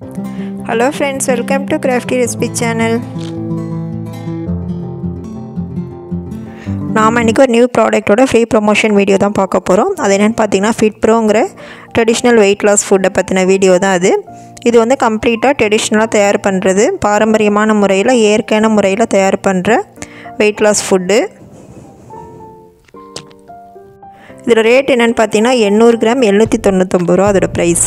Hello friends, welcome to Crafty Recipe channel. நாம இன்னைக்கு ஒரு நியூ ப்ராடக்ட்டோட ஃப்ரீ ப்ரமோஷன் வீடியோ தான் பார்க்க போறோம். அது என்னன்னு பார்த்தீங்கன்னா FitProங்கற ட்ரெடிஷனல் வெயிட் லாஸ் ஃபுட் பத்தின வீடியோ தான் அது. இது வந்து கம்ப்ளீட்டா ட்ரெடிஷனலா தயார் பண்றது, பாரம்பரியமான முறையில் இயற்கையான முறையில் தயார் பண்ற வெயிட் லாஸ் ஃபுட். இதோட ரேட் என்னன்னு பார்த்தீங்கன்னா 800 கிராம் 799 ரூபாய் அதோட பிரைஸ்.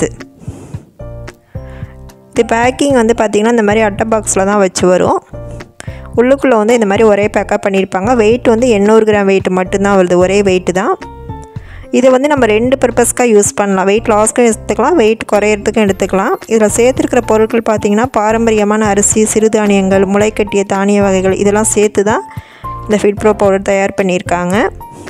இந்த பேக்கிங் வந்து பார்த்தீங்கன்னா இந்த மாதிரி அட்டை பாக்ஸில் தான் வச்சு வரும். உள்ளுக்குள்ளே வந்து இந்த மாதிரி ஒரே பேக்காக பண்ணியிருப்பாங்க. வெயிட் வந்து 800 கிராம் வெயிட் மட்டும்தான் வருது, ஒரே வெயிட்டு தான். இதை வந்து நம்ம 2 பர்பஸ்க்காக யூஸ் பண்ணலாம். வெயிட் லாஸ்க்கும் எடுத்துக்கலாம், வெயிட் குறையிறதுக்கும் எடுத்துக்கலாம். இதில் சேர்த்துருக்கிற பொருட்கள் பார்த்திங்கன்னா பாரம்பரியமான அரிசி, சிறுதானியங்கள், முளைக்கட்டிய தானிய வகைகள் இதெல்லாம் சேர்த்து தான் இந்த FitPro பவுடர் தயார் பண்ணியிருக்காங்க.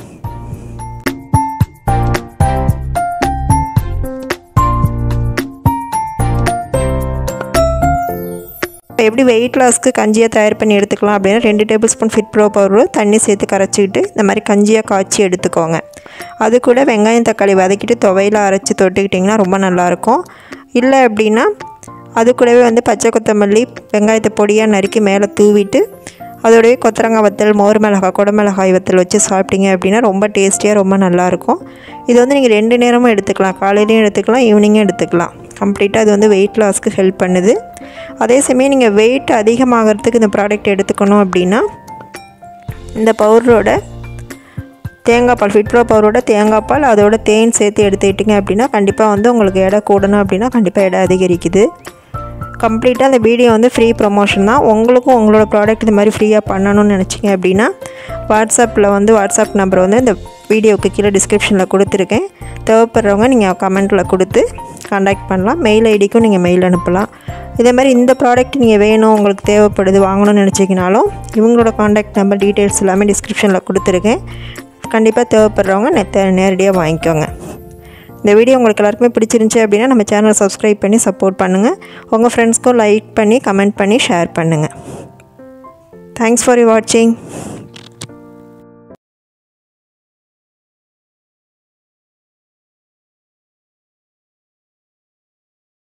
எப்படி வெயிட் லாஸ்க்கு கஞ்சியாக தயார் பண்ணி எடுத்துக்கலாம் அப்படின்னா 2 டேபிள் ஸ்பூன் FitPro பவுடர் தண்ணி சேர்த்து கரைச்சிக்கிட்டு இந்த மாதிரி கஞ்சியாக காய்ச்சி எடுத்துக்கோங்க. அது கூட வெங்காயம் தக்காளி வதக்கிட்டு துவையில் அரைச்சி தொட்டுக்கிட்டிங்கன்னா ரொம்ப நல்லாயிருக்கும். இல்லை அப்படின்னா அது கூடவே வந்து பச்சை கொத்தமல்லி வெங்காயத்தை பொடியாக நறுக்கி மேலே தூவிட்டு அதோடய கொத்தரங்காய் வத்தல், மோர் மிளகாய், குடமிளகாய் வத்தல் வச்சு சாப்பிட்டீங்க அப்படின்னா ரொம்ப டேஸ்டியாக ரொம்ப நல்லாயிருக்கும். இது வந்து நீங்கள் 2 நேரமும் எடுத்துக்கலாம், காலையிலையும் எடுத்துக்கலாம், ஈவினிங்கும் எடுத்துக்கலாம். கம்ப்ளீட்டாக இது வந்து வெயிட் லாஸ்க்கு ஹெல்ப் பண்ணுது. அதே சமயம் நீங்கள் வெயிட் அதிகமாகிறதுக்கு இந்த ப்ராடக்ட் எடுத்துக்கணும் அப்படின்னா இந்த பவுடரோட தேங்காய் பால், FitPro பவுடரோட தேங்காய் பால் அதோட தேன் சேர்த்து எடுத்துக்கிட்டிங்க அப்படின்னா கண்டிப்பாக வந்து உங்களுக்கு எடை கூடணும் அப்படின்னா கண்டிப்பாக எடை அதிகரிக்குது. கம்ப்ளீட்டாக அந்த வீடியோ வந்து ஃப்ரீ ப்ரொமோஷன் தான். உங்களுக்கும் உங்களோட ப்ராடக்ட் இந்த மாதிரி ஃப்ரீயாக பண்ணணும்னு நினச்சிங்க அப்படின்னா வாட்ஸ்அப் நம்பர் வந்து இந்த வீடியோவுக்கு கீழே டிஸ்கிரிப்ஷனில் கொடுத்துருக்கேன். தேவைப்படுறவங்க நீங்கள் கமெண்ட்டில் கொடுத்து கான்டாக்ட் பண்ணலாம். மெயில் ஐடிக்கும் நீங்கள் மெயில் அனுப்பலாம். இதே மாதிரி இந்த ப்ராடக்ட் நீங்கள் வேணும், உங்களுக்கு தேவைப்படுது, வாங்கணும்னு நினச்சிங்கனாலும் இவங்களோட கான்டாக்ட் நம்பர் டீட்டெயில்ஸ் எல்லாமே டிஸ்கிரிப்ஷனில் கொடுத்துருக்கேன். கண்டிப்பாக தேவைப்படுறவங்க நேரடியாக வாங்கிக்கோங்க. இந்த வீடியோ உங்களுக்கு எல்லாருக்குமே பிடிச்சிருந்துச்சி அப்படின்னா நம்ம சேனலை சப்ஸ்கிரைப் பண்ணி சப்போர்ட் பண்ணுங்கள். உங்கள் ஃப்ரெண்ட்ஸ்க்கும் லைக் பண்ணி கமெண்ட் பண்ணி ஷேர் பண்ணுங்கள். தேங்க்ஸ் ஃபார் வாட்சிங்.